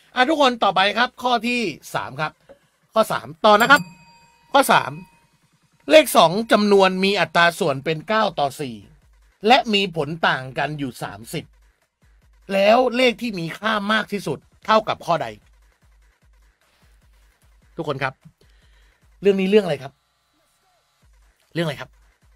ทุกคนต่อไปครับข้อที่3ครับข้อ3ต่อนะครับข้อ3เลข2จำนวนมีอัตราส่วนเป็น9:4และมีผลต่างกันอยู่30แล้วเลขที่มีค่ามากที่สุดเท่ากับข้อใดทุกคนครับเรื่องนี้เรื่องอะไรครับเรื่องอะไรครับ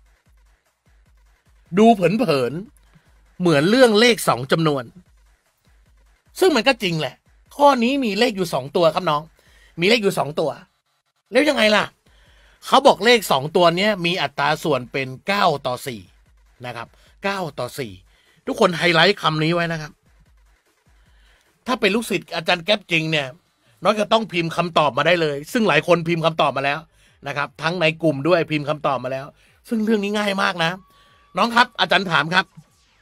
ดูเผินๆเหมือนเรื่องเลข2จำนวนซึ่งมันก็จริงแหละข้อนี้มีเลขอยู่2ตัวครับน้องมีเลขอยู่2ตัวแล้วยังไงล่ะเขาบอกเลข2ตัวนี้มีอัตราส่วนเป็น9:4นะครับ9:4ทุกคนไฮไลท์คำนี้ไว้นะครับถ้าเป็นลูกศิษย์อาจารย์แก๊ปจริงเนี่ยน้องจะต้องพิมพ์คำตอบมาได้เลยซึ่งหลายคนพิมพ์คำตอบมาแล้วนะครับทั้งในกลุ่มด้วยพิมพ์คำตอบมาแล้วซึ่งเรื่องนี้ง่ายมากนะน้องครับอาจารย์ถามครับ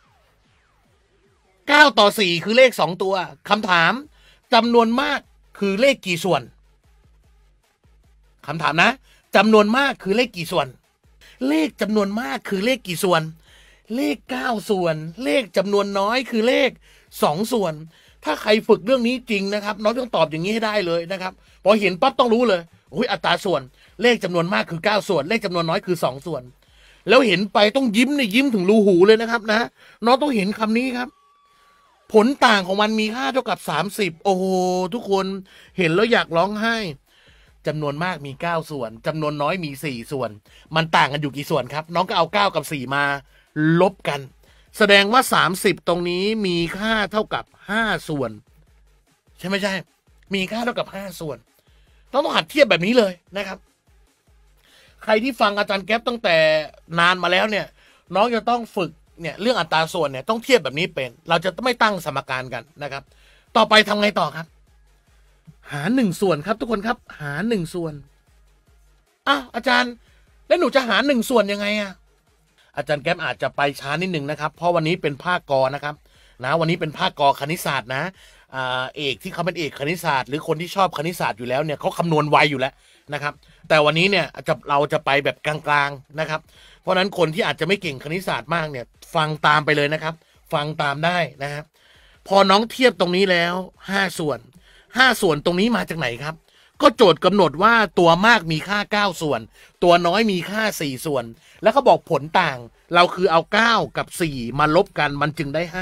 9:4คือเลข2ตัวคำถามจำนวนมากคือเลขกี่ส่วนคำถามนะจำนวนมากคือเลขกี่ส่วนเลขจำนวนมากคือเลขกี่ส่วนเลข9ส่วนเลขจำนวนน้อยคือเลข2ส่วนถ้าใครฝึกเรื่องนี้จริงนะครับน้องต้องตอบอย่างนี้ให้ได้เลยนะครับพอเห็นปั๊บต้องรู้เลยอัตราส่วนเลขจำนวนมากคือ9ส่วนเลขจำนวนน้อยคือ2ส่วนแล้วเห็นไปต้องยิ้มเนี่ยยิ้มถึงรูหูเลยนะครับนะน้องต้องเห็นคำนี้ครับผลต่างของมันมีค่าเท่ากับ30โอ้โหทุกคนเห็นแล้วอยากร้องไห้จำนวนมากมี9ส่วนจำนวนน้อยมี4ส่วนมันต่างกันอยู่กี่ส่วนครับน้องก็เอา9กับ4มาลบกันแสดงว่า30ตรงนี้มีค่าเท่ากับ5ส่วนใช่ไม่ใช่มีค่าเท่ากับ5ส่วนต้องหัดเทียบแบบนี้เลยนะครับใครที่ฟังอาจารย์แก๊ปตั้งแต่นานมาแล้วเนี่ยน้องจะต้องฝึกเนี่ยเรื่องอัตราส่วนเนี่ยต้องเทียบแบบนี้เป็นเราจะไม่ตั้งสมการกันนะครับต่อไปทำไงต่อครับหา1ส่วนครับทุกคนครับหา1ส่วนอาจารย์แล้วหนูจะหา1ส่วนยังไงอาจารย์แก๊ปอาจจะไปช้านิดนึงนะครับเพราะวันนี้เป็นภาคกนะครับนะวันนี้เป็นภาคกคณิตศาสตร์นะเอกที่เขาเป็นเอกคณิตศาสตร์หรือคนที่ชอบคณิตศาสตร์อยู่แล้วเนี่ยเขาคำนวณไวอยู่แล้วนะครับแต่วันนี้เนี่ยเราจะไปแบบกลางๆนะครับเพราะนั้นคนที่อาจจะไม่เก่งคณิตศาสตร์มากเนี่ยฟังตามไปเลยนะครับฟังตามได้นะครับพอน้องเทียบตรงนี้แล้ว5ส่วน5ส่วนตรงนี้มาจากไหนครับก็โจทย์กำหนดว่าตัวมากมีค่า9ส่วนตัวน้อยมีค่า4ส่วนแล้วเขาบอกผลต่างเราคือเอา9กับ4มาลบกันมันจึงได้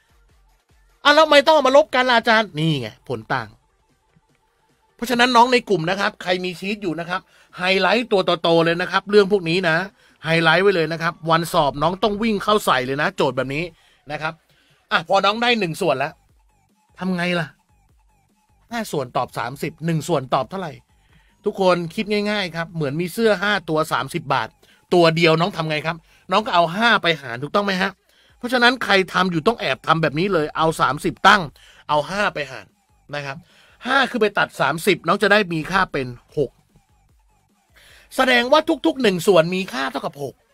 5แล้วไม่ต้องมาลบกันอาจารย์นี่ไงผลต่างเพราะฉะนั้นน้องในกลุ่มนะครับใครมีชีตอยู่นะครับไฮไลท์ตัวโตๆเลยนะครับเรื่องพวกนี้นะไฮไลท์ไว้เลยนะครับวันสอบน้องต้องวิ่งเข้าใส่เลยนะโจทย์แบบนี้นะครับพอน้องได้1ส่วนแล้วทำไงล่ะ5ส่วนตอบ30 1ส่วนตอบเท่าไหร่ทุกคนคิดง่ายๆครับเหมือนมีเสื้อ5ตัว30 บาทตัวเดียวน้องทำไงครับน้องก็เอา5ไปหารถูกต้องไหมฮะเพราะฉะนั้นใครทำอยู่ต้องแอบทำแบบนี้เลยเอา30ตั้งเอา5ไปหารนะครับ5คือไปตัด30น้องจะได้มีค่าเป็น6แสดงว่าทุกๆ1ส่วนมีค่าเท่ากับ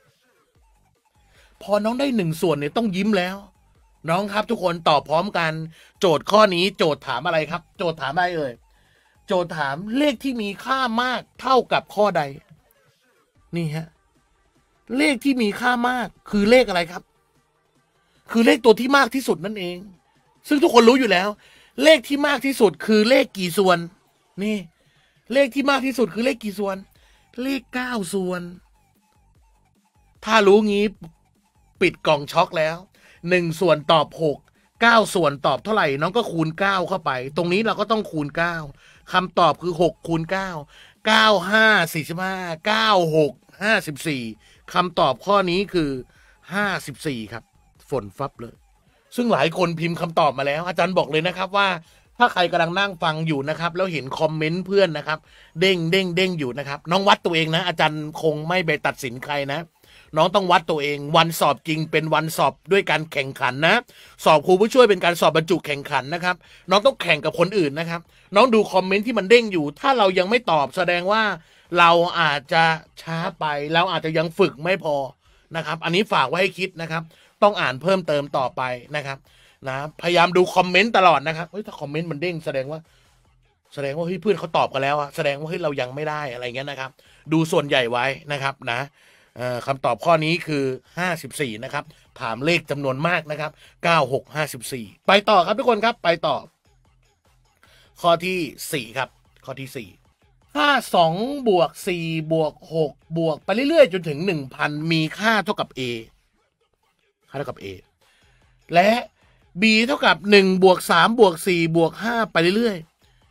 6พอน้องได้1ส่วนเนี่ยต้องยิ้มแล้วน้องครับทุกคนตอบพร้อมกันโจทย์ข้อนี้โจทย์ถามอะไรครับโจทย์ถามอะไรเอ่ยโจทย์ถามเลขที่มีค่ามากเท่ากับข้อใดนี่ฮะเลขที่มีค่ามากคือเลขอะไรครับคือเลขตัวที่มากที่สุดนั่นเองซึ่งทุกคนรู้อยู่แล้วเลขที่มากที่สุดคือเลขกี่ส่วนนี่เลขที่มากที่สุดคือเลขกี่ส่วนเลข9ส่วนถ้ารู้งี้ปิดกล่องช็อกแล้ว1ส่วนตอบ6 9ส่วนตอบเท่าไหร่น้องก็คูณ9เข้าไปตรงนี้เราก็ต้องคูณ9คำตอบคือ6คูณ9 9 5 45 9 6 54คำตอบข้อนี้คือ54ครับฝนฟับเลยซึ่งหลายคนพิมพ์คำตอบมาแล้วอาจารย์บอกเลยนะครับว่าถ้าใครกำลังนั่งฟังอยู่นะครับแล้วเห็นคอมเมนต์เพื่อนนะครับเด้งอยู่นะครับน้องวัดตัวเองนะอาจารย์คงไม่ไปตัดสินใครนะน้องต้องวัดตัวเองวันสอบจริงเป็นวันสอบด้วยการแข่งขันนะสอบครูผู้ช่วยเป็นการสอบบรรจุแข่งขันนะครับน้องต้องแข่งกับคนอื่นนะครับน้องดูคอมเมนต์ที่มันเด้งอยู่ถ้าเรายังไม่ตอบแสดงว่าเราอาจจะช้าไปเราอาจจะยังฝึกไม่พอนะครับอันนี้ฝากไว้ให้คิดนะครับต้องอ่านเพิ่มเติมต่อไปนะครับนะพยายามดูคอมเมนต์ตลอดนะครับถ้าคอมเมนต์มันเด้งแสดงว่าเฮ้ยเพื่อนเขาตอบกันแล้วแสดงว่าเฮ้ยเรายังไม่ได้อะไรเงี้ยนะครับดูส่วนใหญ่ไว้นะครับนะคำตอบข้อนี้คือ54นะครับถามเลขจำนวนมากนะครับ96 54ไปต่อครับทุกคนครับไปต่อข้อที่ 4ครับข้อที่ 4ถ้า2 บวก 4 บวก 6 บวกไปเรื่อยๆจนถึง 1,000 มีค่าเท่ากับ a ค่าเท่ากับ a และ b เท่ากับ1 บวก 3 บวก 4 บวก 5 ไปเรื่อย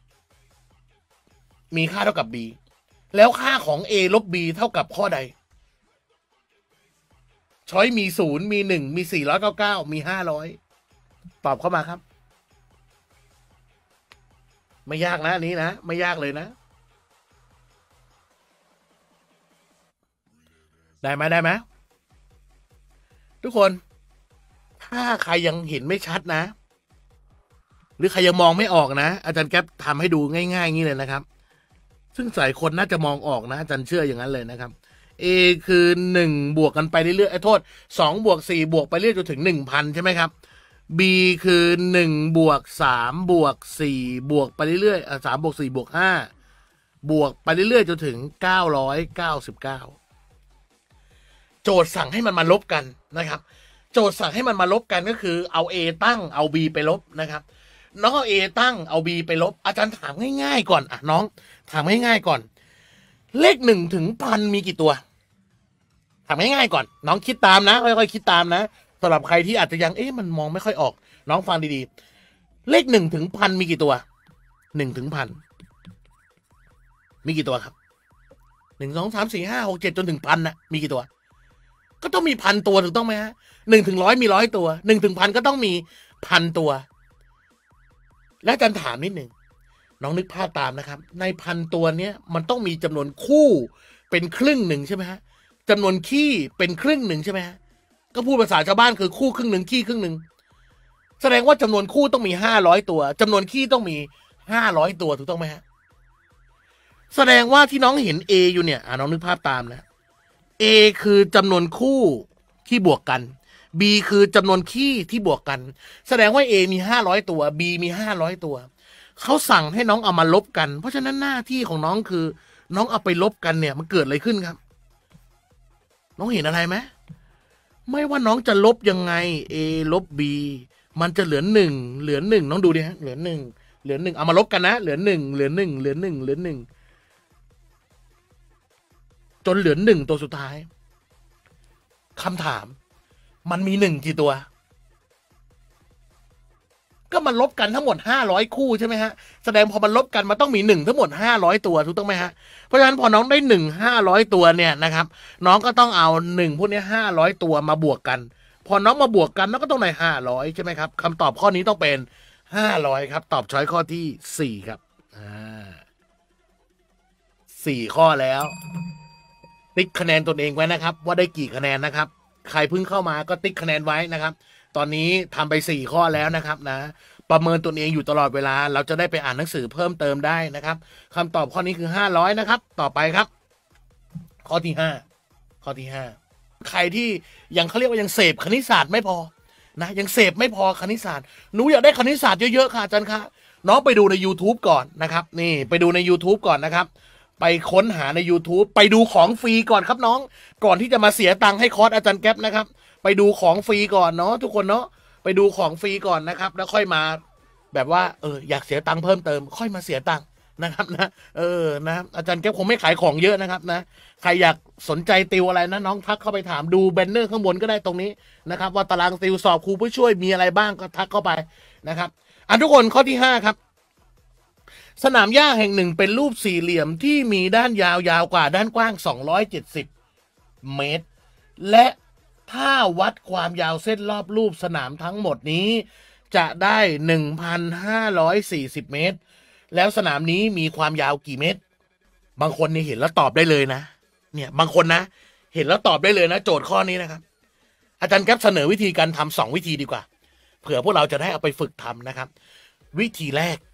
ๆมีค่าเท่ากับ b แล้วค่าของ a ลบ b เท่ากับข้อใดช้อยมี0มี1มี499มี500ตอบเข้ามาครับไม่ยากนะอันนี้นะไม่ยากเลยนะได้ไหมทุกคนถ้าใครยังเห็นไม่ชัดนะหรือใครยังมองไม่ออกนะอาจารย์แก๊ปทำให้ดูง่ายๆอย่างนี้เลยนะครับซึ่งหลายคนน่าจะมองออกนะอาจารย์เชื่ออย่างนั้นเลยนะครับ a คือ1บวกกันไปเรื่อยๆโทษ2 บวก 4 บวกไปเรื่อยจนถึง 1,000 ใช่ไหมครับ b คือ1 บวก 3 บวก 4 บวกไปเรื่อยๆ3 บวก 4 บวก 5 บวกไปเรื่อยๆจนถึง 999โจทย์สั่งให้มันมาลบกันนะครับโจทย์สั่งให้มันมาลบกันก็คือเอา a ตั้งเอา b ไปลบนะครับน้องเอา a ตั้งเอา b ไปลบอาจารย์ถามง่ายๆก่อนน้องถามง่ายๆก่อนเลข1 ถึง 1,000 มีกี่ตัวถามง่ายๆก่อนน้องคิดตามนะค่อยๆคิดตามนะสำหรับใครที่อาจจะยังมันมองไม่ค่อยออกน้องฟังดีๆเลข1 ถึง 1,000 มีกี่ตัว1 ถึง 1,000 มีกี่ตัวครับ1 2 3 4 5 6 7จนถึง 1,000นะมีกี่ตัวก็ต้องมี 1,000 ตัวถูกต้องไหมฮะ1 ถึง 100มี100ตัว1 ถึง 1,000ก็ต้องมี 1,000 ตัวและอาจารย์ถามนิดหนึ่งน้องนึกภาพตามนะครับใน 1,000 ตัวเนี้ยมันต้องมีจำนวนคู่เป็นครึ่งหนึ่งใช่ไหมฮะจำนวนขี้เป็นครึ่งหนึ่งใช่ไหมฮะก็พูดภาษาชาวบ้านคือคู่ครึ่งหนึ่งขี้ครึ่งหนึ่งแสดงว่าจำนวนคู่ต้องมี500ตัวจำนวนขี้ต้องมี500ตัวถูกต้องไหมฮะแสดงว่าที่น้องเห็น A อยู่เนี่ยน้องนึกภาพตามนะ A คือจำนวนคู่ที่บวกกัน B คือจำนวนขี้ที่บวกกันแสดงว่า A มี500ตัว B มี500ตัวเขาสั่งให้น้องเอามาลบกันเพราะฉะนั้นหน้าที่ของน้องคือน้องเอาไปลบกันเนี่ยมันเกิดอะไรขึ้นครับน้องเห็นอะไรไหมไม่ว่าน้องจะลบยังไง A ลบ B มันจะเหลือ1น้องดูดิฮะเหลือ1เอามาลบกันนะเหลือ1เหลือ1จนเหลือ1ตัวสุดท้ายคำถามมันมี1กี่ตัวก็มันลบกันทั้งหมด500คู่ใช่ไหมฮะแสดงพอมันลบกันมันต้องมี1ทั้งหมด500ตัวถูกต้องไหมฮะเพราะฉะนั้นพอน้องได้500ตัวเนี่ยนะครับน้องก็ต้องเอา1พวกนี้500ตัวมาบวกกันพอน้องมาบวกกันน้องก็ต้องได้500ใช่ไหมครับคำตอบข้อนี้ต้องเป็น500ครับตอบช้อยข้อที่4ครับ4ข้อแล้วติ๊กคะแนนตนเองไว้นะครับว่าได้กี่คะแนนนะครับใครเพิ่งเข้ามาก็ติ๊กคะแนนไว้นะครับตอนนี้ทำไป4ข้อแล้วนะครับนะประเมินตนเองอยู่ตลอดเวลาเราจะได้ไปอ่านหนังสือเพิ่มเติมได้นะครับคำตอบข้อนี้คือ500นะครับต่อไปครับข้อที่5ใครที่ยังเขาเรียกว่ายังเสพคณิตศาสตร์ไม่พอนะยังเสพไม่พอคณิตศาสตร์หนูอยากได้คณิตศาสตร์เยอะๆค่ะอาจารย์คะน้องไปดูใน YouTube ก่อนนะครับนี่ไปดูใน YouTube ก่อนนะครับไปค้นหาใน YouTube ไปดูของฟรีก่อนครับน้องก่อนที่จะมาเสียตังค์ให้คอร์สอาจารย์แก๊ปนะครับไปดูของฟรีก่อนเนาะทุกคนเนาะไปดูของฟรีก่อนนะครับแล้วค่อยมาแบบว่าอยากเสียตังค์เพิ่มเติมค่อยมาเสียตังค์นะครับนะนะอาจารย์แก๊ปคงไม่ขายของเยอะนะครับนะใครอยากสนใจติวอะไรนะน้องทักเข้าไปถามดูแบนเนอร์ข้างบนก็ได้ตรงนี้นะครับว่าตารางติวสอบครูผู้ช่วยมีอะไรบ้างก็ทักเข้าไปนะครับทุกคนข้อที่5ครับสนามหญ้าแห่งหนึ่งเป็นรูปสี่เหลี่ยมที่มีด้านยาวกว่าด้านกว้าง270เมตรและถ้าวัดความยาวเส้นรอบรูปสนามทั้งหมดนี้จะได้ 1,540 เมตรแล้วสนามนี้มีความยาวกี่เมตรบางคนเนี่ยเห็นแล้วตอบได้เลยนะเนี่ยบางคนนะเห็นแล้วตอบได้เลยนะโจทย์ข้อนี้นะครับอาจารย์แก๊ปเสนอวิธีการทำ2วิธีดีกว่าเผื่อพวกเราจะได้เอาไปฝึกทำนะครับวิธีแรก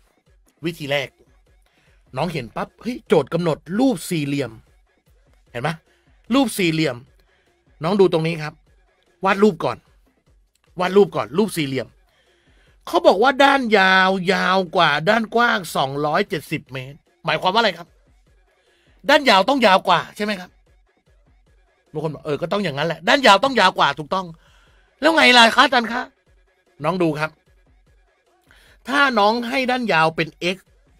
น้องเห็นปั๊บเฮ้ยโจทย์กำหนดรูปสี่เหลี่ยมเห็นไหมรูปสี่เหลี่ยมน้องดูตรงนี้ครับวาดรูปก่อนรูปสี่เหลี่ยมเขาบอกว่าด้านยาวกว่าด้านกว้าง270เมตรหมายความว่าอะไรครับด้านยาวต้องยาวกว่าใช่ไหมครับบางคนบอกก็ต้องอย่างนั้นแหละด้านยาวต้องยาวกว่าถูกต้องแล้วไงล่ะคะอาจารย์คะน้องดูครับถ้าน้องให้ด้านยาวเป็น x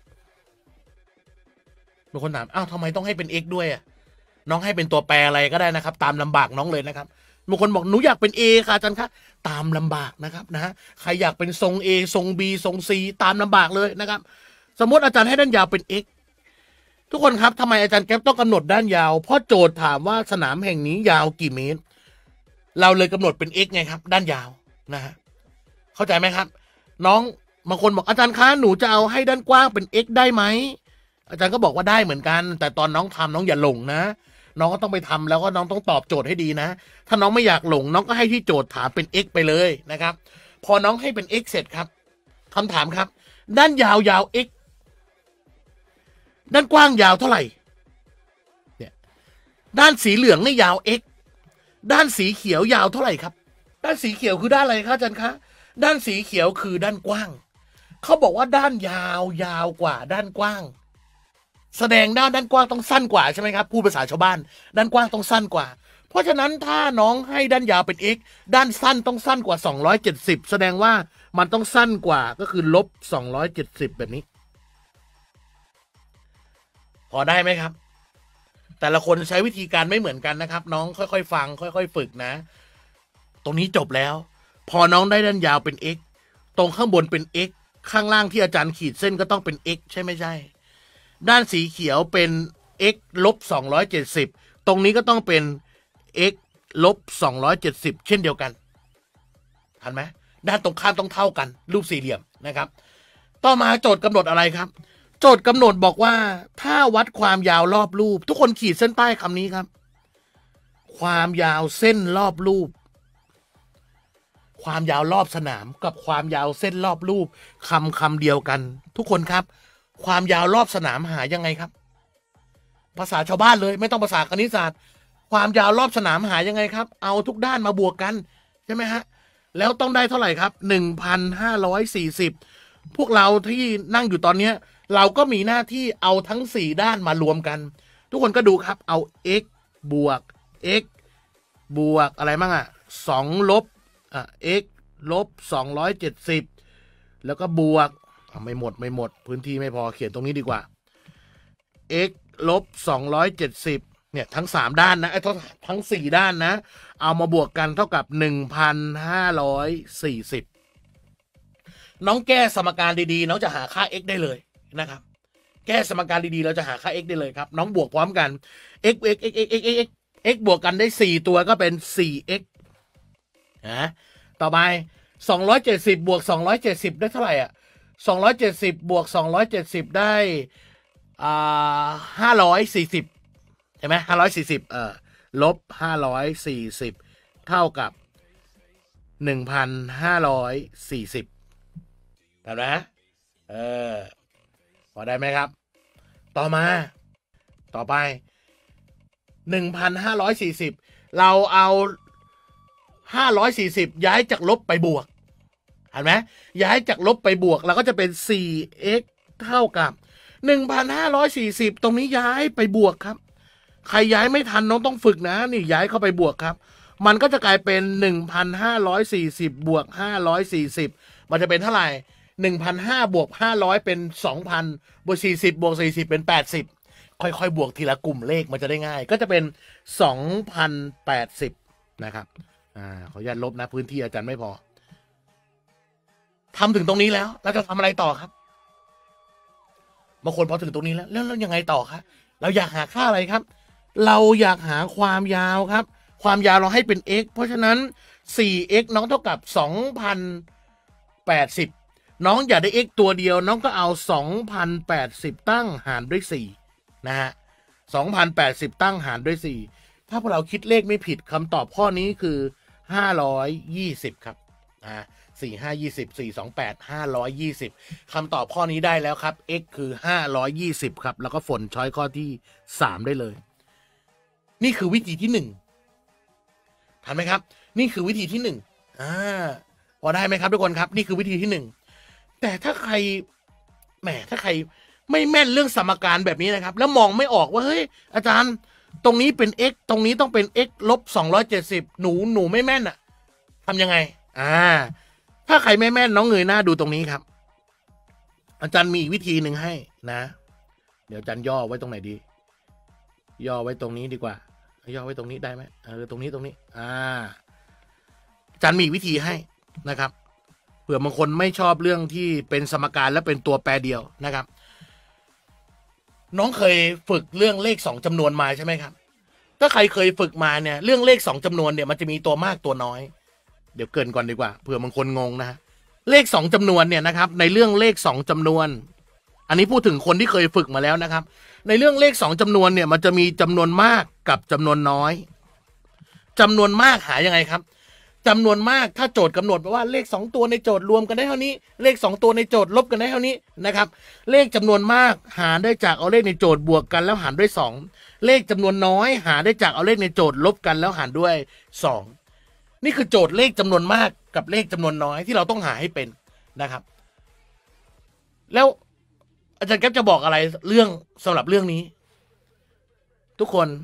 บางคนถามอ้าวทำไมต้องให้เป็น x ด้วยอ่ะน้องให้เป็นตัวแปรอะไรก็ได้นะครับตามลำบากน้องเลยนะครับบางคนบอกหนูอยากเป็น A ค่ะอาจารย์คะตามลำบากนะครับนะใครอยากเป็นทรง A ทรง B ทรง C ตามลำบากเลยนะครับสมมติอาจารย์ให้ด้านยาวเป็น x ทุกคนครับทำไมอาจารย์แก๊ปต้องกำหนดด้านยาวเพราะโจทย์ถามว่าสนามแห่งนี้ยาวกี่เมตรเราเลยกำหนดเป็น x ไงครับด้านยาวนะฮะเข้าใจไหมครับน้องบางคนบอกอาจารย์คะหนูจะเอาให้ด้านกว้างเป็น x ได้ไหมอาจารย์ก็บอกว่าได้เหมือนกันแต่ตอนน้องทำน้องอย่าหลงนะน้องก็ต้องไปทำแล้วก็น้องต้องตอบโจทย์ให้ดีนะถ้าน้องไม่อยากหลงน้องก็ให้ที่โจทย์ถามเป็น x ไปเลยนะครับพอน้องให้เป็น x เสร็จครับคำถามครับด้านยาว x ด้านกว้างยาวเท่าไหร่เนี่ยด้านสีเหลืองนี่ยาว x ด้านสีเขียวยาวเท่าไหร่ครับด้านสีเขียวคือด้านอะไรคะอาจารย์คะด้านสีเขียวคือด้านกว้างเขาบอกว่าด้านยาวกว่าด้านกว้างแสดงด้านกว้างต้องสั้นกว่าใช่ไหมครับพูดภาษาชาวบ้านด้านกว้างต้องสั้นกว่าเพราะฉะนั้นถ้าน้องให้ด้านยาวเป็น x ด้านสั้นต้องสั้นกว่า270แสดงว่ามันต้องสั้นกว่าก็คือลบ270แบบนี้พอได้ไหมครับแต่ละคนใช้วิธีการไม่เหมือนกันนะครับน้องค่อยๆฟังค่อยๆฝึกนะตรงนี้จบแล้วพอน้องได้ด้านยาวเป็น x ตรงข้างบนเป็น x ข้างล่างที่อาจารย์ขีดเส้นก็ต้องเป็น x ใช่ไม่ใช่ด้านสีเขียวเป็น x ลบ270ตรงนี้ก็ต้องเป็น x ลบ270เช่นเดียวกันทันไหมด้านตรงข้ามต้องเท่ากันรูปสี่เหลี่ยมนะครับต่อมาโจทย์กำหนดอะไรครับโจทย์กำหนดบอกว่าถ้าวัดความยาวรอบรูปทุกคนขีดเส้นใต้คำนี้ครับความยาวเส้นรอบรูปความยาวรอบสนามกับความยาวเส้นรอบรูปคำเดียวกันทุกคนครับความยาวรอบสนามหายังไงครับภาษาชาวบ้านเลยไม่ต้องภาษาคณิตศาสตร์ความยาวรอบสนามหายังไงครับเอาทุกด้านมาบวกกันใช่ไหมฮะแล้วต้องได้เท่าไหร่ครับ1,540พวกเราที่นั่งอยู่ตอนนี้เราก็มีหน้าที่เอาทั้ง4ด้านมารวมกันทุกคนก็ดูครับเอา x บวก x บวกอะไรบ้าง2ลบx ลบ270แล้วก็บวกไม่หมดพื้นที่ไม่พอเขียนตรงนี้ดีกว่า x ลบ270เนี่ยทั้ง3ด้านนะทั้ง4ด้านนะเอามาบวกกันเท่ากับ1,540น้องแก้สมการดีๆน้องจะหาค่า x ได้เลยนะครับแก้สมการดีๆเราจะหาค่า x ได้เลยครับน้องบวกพร้อมกัน xบวกกันได้4ตัวก็เป็น 4x ต่อไป270บวก270ได้เท่าไหร่270บวก270ได้540ใช่ไหม540ลบ540เท่ากับ1,540เห็นไหมพอได้ไหมครับต่อไป1,540เราเอา540ย้ายจากลบไปบวกเห็นไหมย้ายจากลบไปบวกเราก็จะเป็น 4x เท่ากับ1,540ตรงนี้ย้ายไปบวกครับใครย้ายไม่ทันน้องต้องฝึกนะนี่ย้ายเข้าไปบวกครับมันก็จะกลายเป็น 1,540 บวก540มันจะเป็นเท่าไหร่1,500 บวก500เป็น 2,000 บวก40บวก40เป็น80ค่อยๆบวกทีละกลุ่มเลขมันจะได้ง่ายก็จะเป็น 2,080 นะครับขออนุญาตลบนะพื้นที่อาจารย์ไม่พอทำถึงตรงนี้แล้วเราจะทำอะไรต่อครับบางคนพอถึงตรงนี้แล้วยังไงต่อครับเราอยากหาค่าอะไรครับเราอยากหาความยาวครับความยาวเราให้เป็น x เพราะฉะนั้น 4x น้องเท่ากับ 2,080 น้องอยากได้ x ตัวเดียวน้องก็เอา 2,080 ตั้งหารด้วย4นะฮะ 2,080 ตั้งหารด้วย4ถ้าพวกเราคิดเลขไม่ผิดคำตอบข้อนี้คือ520ครับ4 5 20 4 2 8 520คำตอบข้อนี้ได้แล้วครับ x คือ520ครับแล้วก็ฝนช้อยข้อที่3ได้เลยนี่คือวิธีที่1ทันไหมครับนี่คือวิธีที่1พอได้ไหมครับทุกคนครับนี่คือวิธีที่1แต่ถ้าใครไม่แม่นเรื่องสมการแบบนี้นะครับแล้วมองไม่ออกว่าเฮ้ยอาจารย์ตรงนี้เป็น x ตรงนี้ต้องเป็น x ลบ270หนูไม่แม่นทำยังไงถ้าใครไม่แม่นน้องเงยหน้าดูตรงนี้ครับอาจารย์มีอีกวิธีหนึ่งให้นะเดี๋ยวอาจารย์ย่อไว้ตรงไหนดีย่อไว้ตรงนี้ดีกว่าย่อไว้ตรงนี้ได้ไหมตรงนี้อาจารย์มีวิธีให้นะครับเผื่อบางคนไม่ชอบเรื่องที่เป็นสมการและเป็นตัวแปรเดียวนะครับน้องเคยฝึกเรื่องเลข2จำนวนมาใช่ไหมครับถ้าใครเคยฝึกมาเนี่ยเรื่องเลข2จำนวนเนี่ยมันจะมีตัวมากตัวน้อยเดี๋ยวเกริ่นก่อนดีกว่าเผื่อบางคนงงนะเลข2จำนวนเนี่ยนะครับในเรื่องเลข2จำนวนอันนี้พูดถึงคนที่เคยฝึกมาแล้วนะครับในเรื่องเลข2จำนวนเนี่ยมันจะมีจำนวนมากกับจำนวนน้อยจำนวนมากหายังไงครับจำนวนมากถ้าโจทย์กำหนดว่าเลข2ตัวในโจทย์รวมกันได้เท่านี้เลข2ตัวในโจทย์ลบกันได้เท่านี้นะครับเลขจำนวนมากหาได้จากเอาเลขในโจทย์บวกกันแล้วหารด้วย2เลขจำนวนน้อยหาได้จากเอาเลขในโจทย์ลบกันแล้วหารด้วย2นี่คือโจทย์เลขจำนวนมากกับเลขจำนวนน้อยที่เราต้องหาให้เป็นนะครับแล้วอาจารย์แก๊ปจะบอกอะไรเรื่องสำหรับเรื่องนี้ทุกคน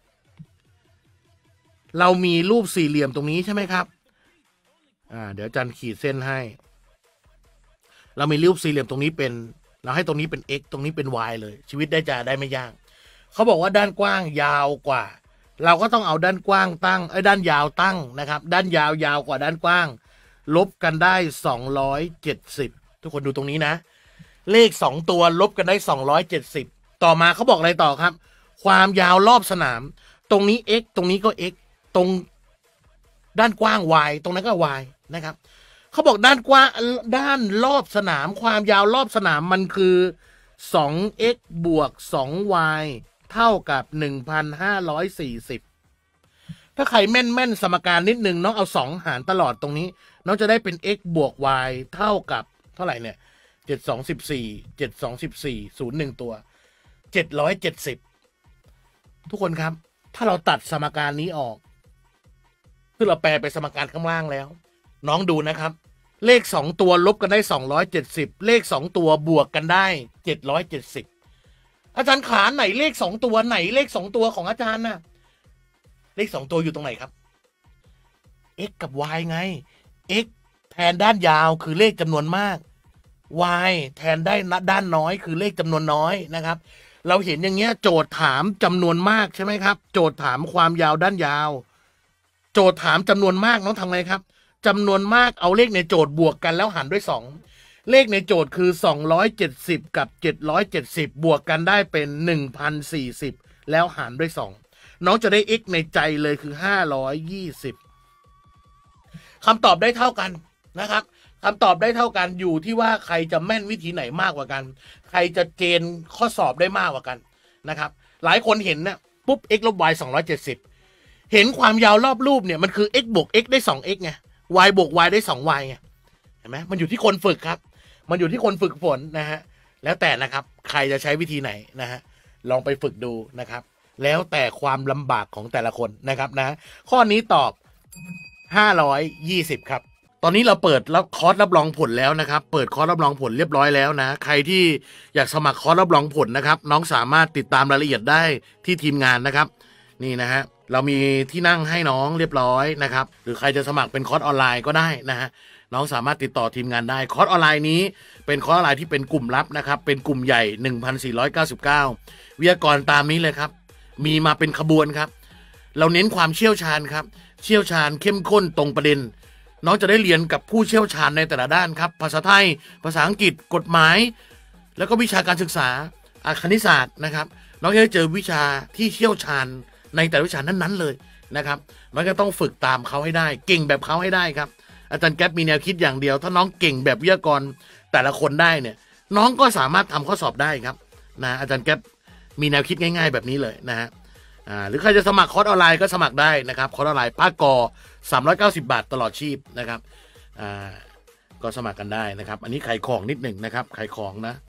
เรามีรูปสี่เหลี่ยมตรงนี้ใช่ไหมครับเดี๋ยวอาจารย์ขีดเส้นให้เรามีรูปสี่เหลี่ยมตรงนี้เป็นเราให้ตรงนี้เป็น x ตรงนี้เป็น y เลยชีวิตได้ไม่ยากเขาบอกว่าด้านกว้างยาวกว่าเราก็ต้องเอาด้านกว้างตั้งด้านยาวตั้งนะครับด้านยาวกว่าด้านกว้างลบกันได้270ทุกคนดูตรงนี้นะเลข2ตัวลบกันได้270ต่อมาเขาบอกอะไรต่อครับความยาวรอบสนามตรงนี้ x ตรงนี้ก็ x ตรงด้านกว้าง y ตรงนั้นก็ y นะครับเขาบอกด้านกว้างด้านรอบสนามความยาวรอบสนามมันคือ 2x บวก 2y เท่ากับ 1,540ถ้าใครแม่นสมการนิดนึงน้องเอา2หารตลอดตรงนี้น้องจะได้เป็น x บวก y เท่ากับเท่าไหร่เนี่ย724 01ตัว770ทุกคนครับถ้าเราตัดสมการนี้ออกคือเราแปลไปสมการข้างล่างแล้วน้องดูนะครับเลข2ตัวลบกันได้270เลข2ตัวบวกกันได้770อาจารย์ขาไหนเลข2ตัวไหนเลข2ตัวของอาจารย์น่ะเลข2ตัวอยู่ตรงไหนครับ x กับ y ไง x แทนด้านยาวคือเลขจำนวนมาก y แทนได้ด้านน้อยคือเลขจำนวนน้อยนะครับเราเห็นอย่างเงี้ยโจทย์ถามจำนวนมากใช่ไหมครับโจทย์ถามความยาวด้านยาวโจทย์ถามจำนวนมากน้องทำไงครับจำนวนมากเอาเลขในโจทย์บวกกันแล้วหารด้วย2เลขในโจทย์คือ270กับ770บวกกันได้เป็น 1,040 แล้วหารด้วย2น้องจะได้ x ในใจเลยคือ520คำตอบได้เท่ากันนะครับคำตอบได้เท่ากันอยู่ที่ว่าใครจะแม่นวิธีไหนมากกว่ากันใครจะเจนข้อสอบได้มากกว่ากันนะครับหลายคนเห็นเนี่ยปุ๊บ x ลบ y 270เห็นความยาวรอบรูปเนี่ยมันคือ x บวก x ได้ 2x ไง y บวก y ได้ 2y ไงเห็นไหมมันอยู่ที่คนฝึกครับมันอยู่ที่คนฝึกฝนนะฮะแล้วแต่นะครับใครจะใช้วิธีไหนนะฮะลองไปฝึกดูนะครับแล้วแต่ความลำบากของแต่ละคนนะครับนะข้อนี้ตอบ520ครับตอนนี้เราเปิดแล้วคอร์สรับรองผลแล้วนะครับเปิดคอร์สรับรองผลเรียบร้อยแล้วนะใครที่อยากสมัครคอร์สรับรองผลนะครับน้องสามารถติดตามรายละเอียดได้ที่ทีมงานนะครับนี่นะฮะเรามีที่นั่งให้น้องเรียบร้อยนะครับหรือใครจะสมัครเป็นคอร์สออนไลน์ก็ได้นะฮะน้องสามารถติดต่อทีมงานได้คอร์สออนไลน์นี้เป็นคอร์สออนไลน์ที่เป็นกลุ่มลับนะครับเป็นกลุ่มใหญ่ 1,499 วิทยากรตามนี้เลยครับมีมาเป็นขบวนครับเราเน้นความเชี่ยวชาญครับเชี่ยวชาญเข้มข้นตรงประเด็นน้องจะได้เรียนกับผู้เชี่ยวชาญในแต่ละด้านครับภาษาไทยภาษาอังกฤษกฎหมายแล้วก็วิชาการศึกษาคณิตศาสตร์นะครับน้องจะได้เจอวิชาที่เชี่ยวชาญในแต่ละวิชานั้นๆเลยนะครับน้องก็ต้องฝึกตามเขาให้ได้เก่งแบบเขาให้ได้ครับอาจารย์แก๊ปมีแนวคิดอย่างเดียวถ้าน้องเก่งแบบวิทยากรแต่ละคนได้เนี่ยน้องก็สามารถทำข้อสอบได้ครับนะอาจารย์แก๊ปมีแนวคิดง่ายๆแบบนี้เลยนะฮะหรือใครจะสมัครคอร์สออนไลน์ก็สมัครได้นะครับคอร์สออนไลน์ภาคก390 บาทตลอดชีพนะครับก็สมัครกันได้นะครับอันนี้ขายของนิดหนึ่งนะครับขายของนะ